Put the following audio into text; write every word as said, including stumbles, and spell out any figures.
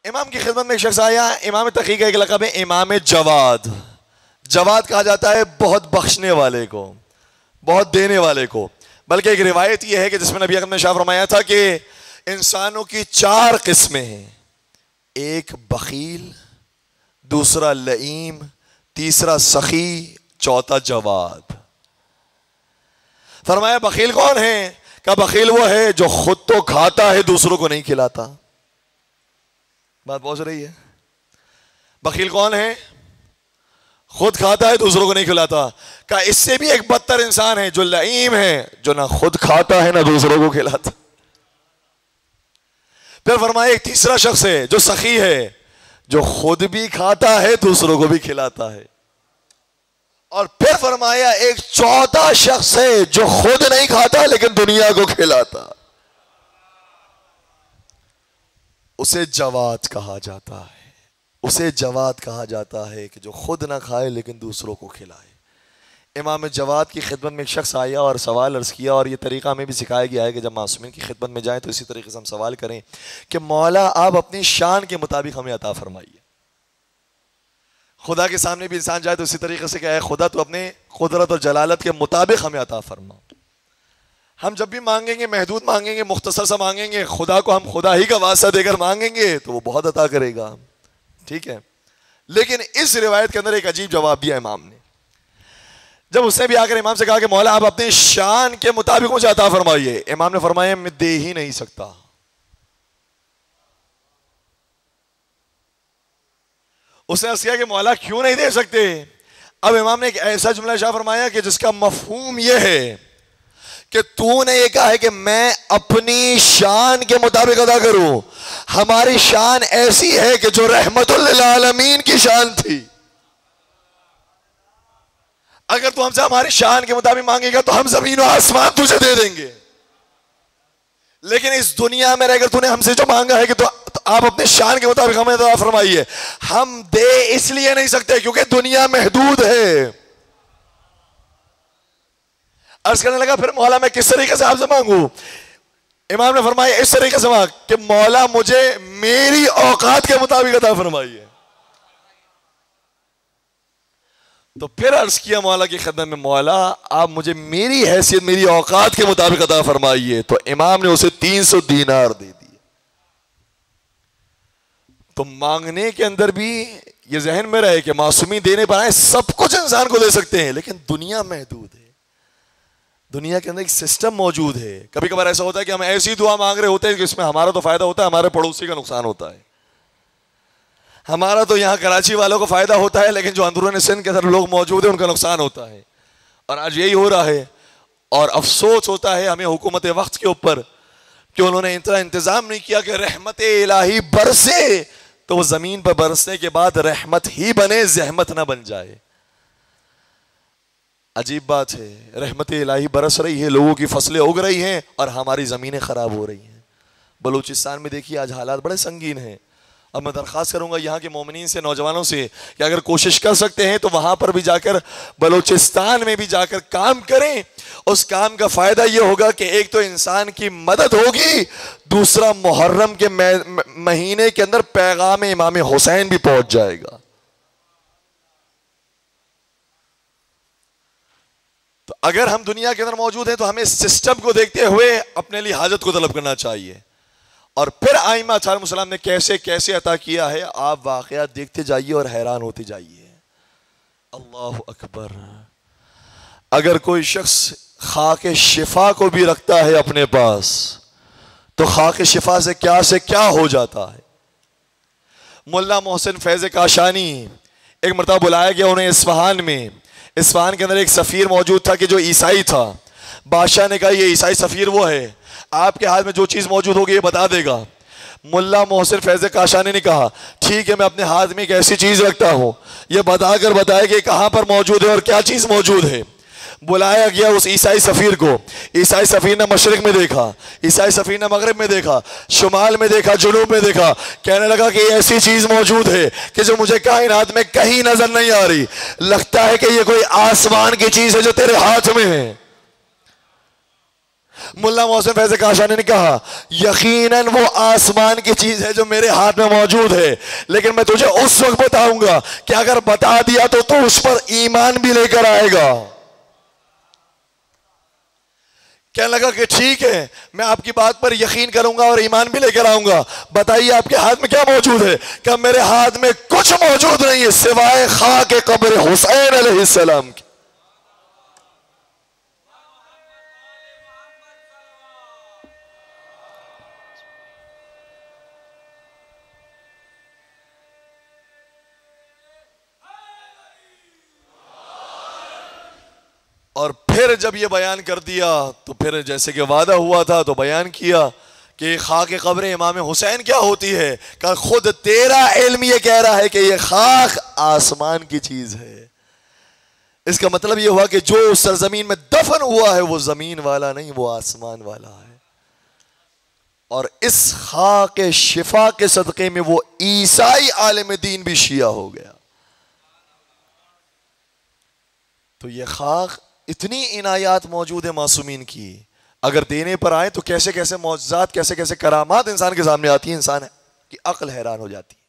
امام کی خدمت میں ایک شخص آیا. امام تقی کا ایک لقب ہے امام جواد. جواد کہا جاتا ہے بہت بخشنے والے کو, بہت دینے والے کو. بلکہ ایک روایت یہ ہے کہ جس میں نبی اکرم نے شاہ فرمایا تھا کہ انسانوں کی چار قسمیں ہیں, ایک بخیل, دوسرا لئیم, تیسرا سخی, چوتھا جواد. فرمایا بخیل کون ہے؟ کہ بخیل وہ ہے جو خود تو کھاتا ہے دوسروں کو نہیں کھلاتا. بات پہنچ رہی ہے؟ بخیل کون ہے؟ خود کھاتا ہے دوسروں کو نہیں کھلاتا. کہ اس سے بھی ایک بدتر انسان ہے جو لئیم ہے, جو نہ خود کھاتا ہے نہ دوسروں کو کھلاتا. پھر فرمایا ایک تیسرا شخص ہے جو سخی ہے, جو خود بھی کھاتا ہے دوسروں کو بھی کھلاتا ہے. اور پھر فرمایا ایک چوتھا شخص ہے جو خود نہیں کھاتا لیکن دنیا کو کھلاتا. اسے جواد کہا جاتا ہے. اسے جواد کہا جاتا ہے کہ جو خود نہ کھائے لیکن دوسروں کو کھلائے. امام جواد کی خدمت میں ایک شخص آیا اور سوال عرض کیا, اور یہ طریقہ ہمیں بھی سکھایا گیا ہے کہ جب معصومین کی خدمت میں جائیں تو اسی طریقے سے ہم سوال کریں کہ مولا آپ اپنی شان کے مطابق ہمیں عطا فرمائیے. خدا کے سامنے بھی انسان جائے تو اسی طریقے سے کہ اے خدا تو اپنے قدرت اور جلالت کے مطابق ہمیں عطا فرما. ہم جب بھی مانگیں گے محدود مانگیں گے, مختصر سا مانگیں گے, خدا کو ہم خدا ہی کا واسطہ دے کر مانگیں گے تو وہ بہت عطا کرے گا. ٹھیک ہے, لیکن اس روایت کے اندر ایک عجیب جواب دیا امام نے. جب اس نے بھی آ کر امام سے کہا کہ مولا آپ اپنی شان کے مطابق مجھے عطا فرمائیے, امام نے فرمایا میں دے ہی نہیں سکتا. اس نے عرض کیا کہ مولا کیوں نہیں دے سکتے؟ اب امام نے ایک ایسا جملہ شاہ فرمایا کہ جس کا مفہوم یہ ہے کہ تو نے یہ کہا ہے کہ میں اپنی شان کے مطابق ادا کروں. ہماری شان ایسی ہے کہ جو رحمت للعالمین کی شان تھی. اگر تو ہم سے ہماری شان کے مطابق مانگے گا تو ہم زمین و آسمان تجھے دے دیں گے. لیکن اس دنیا میں رہ کر تو نے ہم سے جو مانگا ہے کہ تو آپ اپنے شان کے مطابق ہمیں عطا فرمائیے, ہم دے اس لیے نہیں سکتے کیونکہ دنیا محدود ہے. عرض کرنے لگا پھر مولا میں کس طریقے سے آپ سے مانگوں؟ امام نے فرمایا اس طریقے سے مانگ کہ مولا مجھے میری اوقات کے مطابق عطا فرمائیے. تو پھر عرض کیا مولا کی خدمت میں مولا آپ مجھے میری حیثیت میری اوقات کے مطابق عطا فرمائیے. تو امام نے اسے تین سو دینار دے دیے. تو مانگنے کے اندر بھی یہ ذہن میں رہے کہ معصومی دینے پر آئے سب کچھ انسان کو دے سکتے ہیں, لیکن دنیا محدود ہے. دنیا کے اندر ایک سسٹم موجود ہے. کبھی کبھار ایسا ہوتا ہے کہ ہم ایسی دعا مانگ رہے ہوتے ہیں کہ اس میں ہمارا تو فائدہ ہوتا ہے, ہمارے پڑوسی کا نقصان ہوتا ہے. ہمارا تو یہاں کراچی والوں کو فائدہ ہوتا ہے لیکن جو اندرون سندھ کے اندر لوگ موجود ہیں ان کا نقصان ہوتا ہے. اور آج یہی ہو رہا ہے. اور افسوس ہوتا ہے ہمیں حکومت وقت کے اوپر کہ انہوں نے اتنا انتظام نہیں کیا کہ رحمت الہی برسے تو وہ زمین پر برسنے کے بعد رحمت ہی بنے, زحمت نہ بن جائے. عجیب بات ہے, رحمت الہی برس رہی ہے, لوگوں کی فصلیں اگ رہی ہیں اور ہماری زمینیں خراب ہو رہی ہیں. بلوچستان میں دیکھیے آج حالات بڑے سنگین ہیں. اب میں درخواست کروں گا یہاں کے مومنین سے, نوجوانوں سے کہ اگر کوشش کر سکتے ہیں تو وہاں پر بھی جا کر بلوچستان میں بھی جا کر کام کریں. اس کام کا فائدہ یہ ہوگا کہ ایک تو انسان کی مدد ہوگی, دوسرا محرم کے مہینے کے اندر پیغام امام حسین بھی پہنچ جائے گا. تو اگر ہم دنیا کے اندر موجود ہیں تو ہمیں سسٹم کو دیکھتے ہوئے اپنے لیے حاجت کو طلب کرنا چاہیے. اور پھر آئمہ علیہم السلام نے کیسے کیسے عطا کیا ہے آپ واقعات دیکھتے جائیے اور حیران ہوتے جائیے. اللہ اکبر. اگر کوئی شخص خاک شفا کو بھی رکھتا ہے اپنے پاس تو خاک شفا سے کیا سے کیا ہو جاتا ہے. ملا محسن فیض کاشانی ایک مرتبہ بلایا گیا انہیں اصفہان میں. اصفہان کے اندر ایک سفیر موجود تھا کہ جو عیسائی تھا. بادشاہ نے کہا یہ عیسائی سفیر وہ ہے, آپ کے ہاتھ میں جو چیز موجود ہوگی یہ بتا دے گا. ملا محسن فیض کاشانی نے کہا ٹھیک ہے میں اپنے ہاتھ میں ایک ایسی چیز رکھتا ہوں, یہ بتا کر بتائے کہ کہاں پر موجود ہے اور کیا چیز موجود ہے. بلایا گیا اس عیسائی سفیر کو. عیسائی سفیر نے مشرق میں دیکھا, عیسائی سفیر نے مغرب میں دیکھا, شمال میں دیکھا, جنوب میں دیکھا. کہنے لگا کہ یہ ایسی چیز موجود ہے کہ جو مجھے کائنات میں کہیں نظر نہیں آ رہی. لگتا ہے کہ یہ کوئی آسمان کی چیز ہے جو تیرے ہاتھ میں ہے. ملا محسن فیض کاشانی نے کہا یقیناً وہ آسمان کی چیز ہے جو میرے ہاتھ میں موجود ہے، لیکن میں تجھے اس وقت بتاؤں گا کہ اگر بتا دیا تو تو اس پر ایمان بھی لے کر آئے گا۔ کہنے لگا کہ ٹھیک ہے، میں آپ کی بات پر یقین کروں گا اور ایمان بھی لے کر آؤں گا، بتائیے آپ کے ہاتھ میں کیا موجود ہے؟ کہ میرے ہاتھ میں کچھ موجود نہیں ہے سوائے خاک قبر حسین علیہ السلام کی۔ اور پھر جب یہ بیان کر دیا تو پھر جیسے کہ وعدہ ہوا تھا تو بیان کیا کہ خاک قبر امام حسین کیا ہوتی ہے، کہ خود تیرا علم یہ کہہ رہا ہے کہ یہ خاک آسمان کی چیز ہے۔ اس کا مطلب یہ ہوا کہ جو اس سرزمین میں دفن ہوا ہے وہ زمین والا نہیں، وہ آسمان والا ہے۔ اور اس خاک شفا کے صدقے میں وہ عیسائی عالم دین بھی شیعہ ہو گیا۔ تو یہ خاک اتنی عنایات موجود ہے معصومین کی، اگر دینے پر آئے تو کیسے کیسے معجزات، کیسے کیسے کرامات انسان کے سامنے آتی ہیں، انسان کی عقل حیران ہو جاتی ہے۔